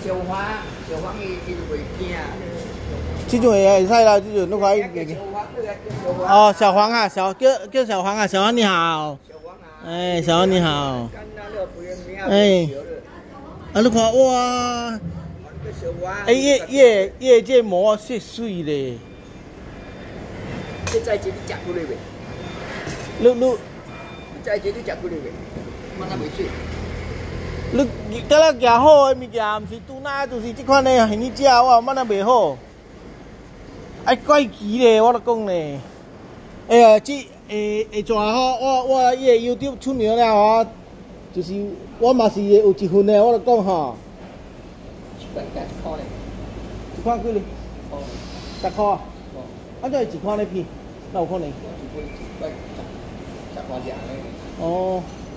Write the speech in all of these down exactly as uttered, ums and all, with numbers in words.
小花，小花伊伊就袂惊。 这种也会使啦，这种都可以。哦，小黄啊，小叫叫小黄啊，小黄你好。 小黄啊。 哎，小黄你好。哎。啊，你看哇！哎，叶叶叶这膜细水咧。 你再一你食过嚟未？ 你你。 再一你食过嚟未？我那袂水。 你今仔行好的物件，毋是拄那，就是这款的，係你食我乜那袂好。爱怪奇咧，我都讲咧。哎呀，这诶会怎吼？我我伊个 YouTube 出名了吼，就是我嘛是有一份的，我都讲吼。 一块一块咧。 一块几咧？哦。十块啊？哦。安怎会一块咧片？哪有可能？ 一块一块十十块钱咧。 哦。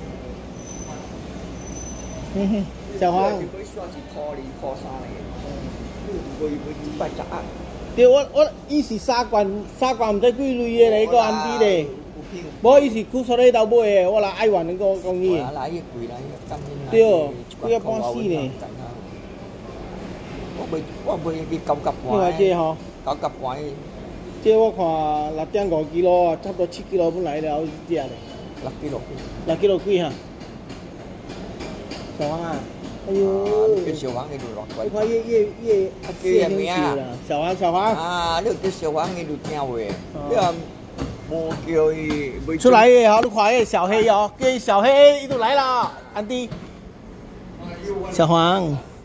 嘿嘿，小黄。 一块算一块二块三咧。一块一块十啊。 对，我我伊是三罐三罐毋知几类的咧，个安迪咧。无，伊是库出咧头买的，我来爱玩那个讲伊。 来伊贵来，今年对，几啊半四呢。 我卖我卖去九十半。 你话这吼？ 九十半。 这我看六点五キロ啊，差不多七キロ本来了，只咧。 六キロ。 六キロ几哈？小黄啊！哎呦！ 叫小黄，你就落贵。 你看叶叶叶啊，叫名啦，小黄小黄。 啊，你叫小黄，你就听话。你啊，无叫伊。 出来的吼，你看迄小黑哦，叫小黑，伊就来了，安迪。小黄。